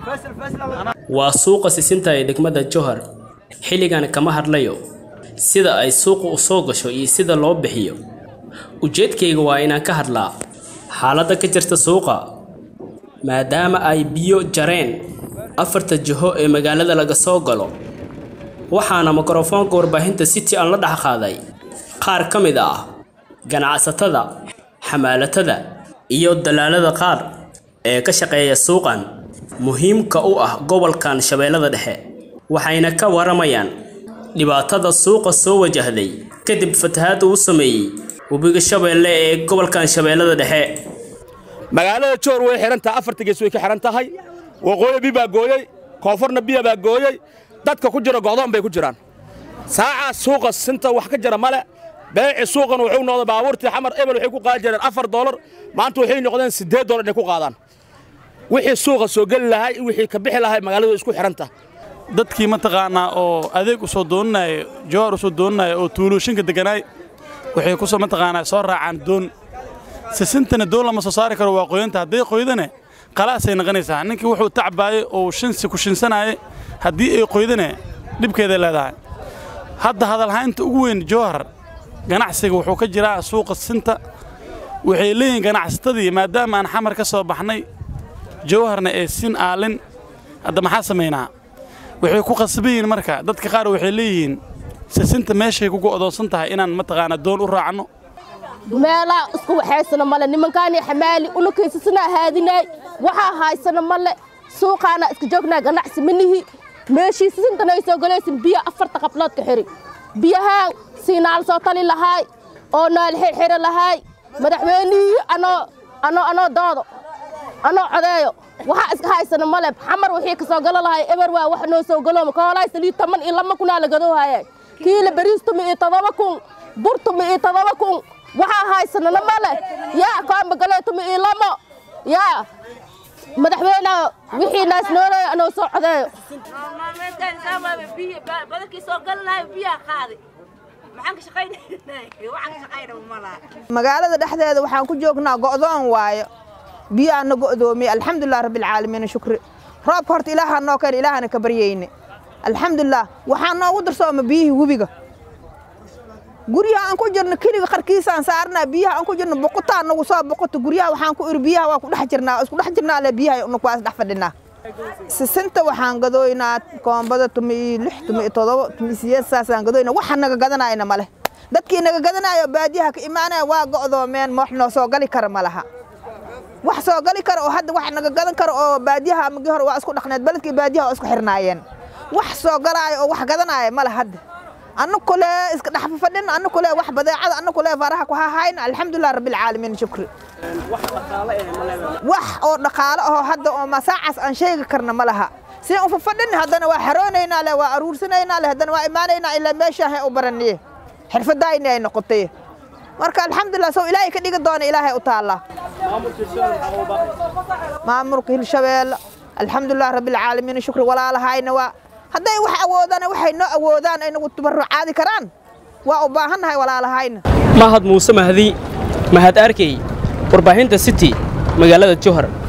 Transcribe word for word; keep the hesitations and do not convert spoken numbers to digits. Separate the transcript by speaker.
Speaker 1: waa suuqa sisinta ee degmada Jowhar xilligan kama hadlayo sida ay suuqu u soo gasho iyo sida loo bixiyo ujeedkayga waa inaan ka hadlaa xaaladda ka jirta suuqa maadaama ay biyo jareen afarta jiho ee magaalada laga soo galo waxaana mikrofoonka warbaahinta City aan la dhax qaaday qaar ka mid ah ganacsatada xamaalatada iyo dalaalada qaar ee ka shaqeeya suuqan muhiimka u ah gobolkan Shabeellada Dhexe waxayna ka waramayaan dhibaatada suuqa soo wajahday kadib fatahaad uu sameeyay wabiga Shabeelle ee gobolkan Shabeellada Dhexe
Speaker 2: magaalada Jowhar way xirantaa afarta gees way ka xiran tahay waqooyi biba gooyay koonfurna biya baa gooyay dadka ku jira go'doon bay ku jiraan saaca suuqa sinta wax ka jira male beec suuqan wuxuu noqday baabuurtii xamar ebel waxay ku qaad jireen afar dollar maanta waxay noqdeen siddeed dollar inay ku qaadaan wixii suuqa soo gal lahay wixii ka bixi lahay magaalada isku xiranta
Speaker 3: dadkii ma taqaana oo adeeg u soo doonay Jowhar u soo doonay oo tuulooshinka deganay waxay ku soo ma taqaana soo raacaan doon sisintana doon lama soo saari karo waa qoyanta haday qoydane qalaas ay naqanaysaa ninkii wuxuu tacbaayay oo shinsi ku shinsanayay hadii ay qoydane dibkeeda leedahay hadda hadal haynta ugu weyn Jowhar ganacsiga wuxuu ka jiraa suuqa sinta waxay leeyihiin ganacsatadii maadaama aan xamar ka soo baxnay Jowharna ee sin aalin hadda maxaa sameynaa waxay ku qasbayeen marka dadka qaar waxay leeyihiin sinta meeshay ku go'doonsan tahay inaan ma taqaana doon u raacno
Speaker 4: meela isku waxaysana male nimankaani xamaali una kaysasana haadinay waxa haysana male suuqaana iska joognaa ganacsi manihi meeshii sintana ay soo galaysan biyo afarta qablood ka xiri biyaha siinaal soo tali lahaay oo naal xirxir lahaay madaxweynii ano ano ano doodo ano codeeyo waxa iska haysana male xamar wixii ka soo gal lahaay eber waa wax noo soo galo ka walaay saliid toban iyo laba kun la gado haayay kiila bariisto mi todoba kun burto mi todoba kun waxa haysana male yaa kaamba galeeto mi lama yaa madaxweyne wixii naas noolay ano soo codeeyo
Speaker 5: meeshan sabab biyo badalkii soo gal lahaay biyo qaaday maxaan ka shaqeynaa waxaan ka shaqeynaa malaha
Speaker 6: magaalada dhexdeeda waxaan ku joognaa go'doon waayo biyo aan go'doomay alxamdulillah rabbil caalamiin shukri roob horta ilaaha noo keen ilaahana ka baryayne alxamdulillah waxaan noogu darsooma biyo webiga guriga aan ku jirno kiliga qarkiisa aan saarnaa biyaha aan ku jirno boqotaan nagu soo boqoto guriga waxaan ku ir biyaha waa ku dhex jirnaa isku dhex jirnaa la biyaha uu kuwaas dhex fadhinaa sisinta waxaan gadooynaa koombada tumi lix tumi todoba tumi sideed saasaan gadooynaa waxa naga gadanayna male dadkii naga gadanayo baadiyaha ka imaanaya waa go'doomeen ma wax noo soo gali kara malaha wax soo gali kara oo hadda wax naga gadan kara oo baadiyaha ama hore waa isku dhaqneed baladkii baadiyaha oo isku xirnaayeen wax soo galaayo oo wax gadanaya mala hadda anna kule iska dhax fadhin anna kule wax badeecada anna kule faraha ku haayna alxamdulillah rabbil caalamiin shukri
Speaker 1: wax dhaqaale ah malaha
Speaker 6: wax oo dhaqaale ah hadda oo masaacaas aan sheegi karna malaha si uu fadhin hadana waa xarooneynaa la waa aruursaneynaa la hadana waa imaanayna ila meesha ay u baraniye xirfadayna ay noqotay marka alxamdulillah soo ilaahay ka dhiga doona ilaahay u taala maamulka Hirshabeelle alxamdulillah rabbil caalamiin shukri walaalahayna waa haday wax awoodana waxay noo awoodaan ay nagu tabarucaadi karaan waa u baahanahay walaalahayna
Speaker 1: mahad muuse mahdi mahad arkay warbaahinta City magaalada Jowhar.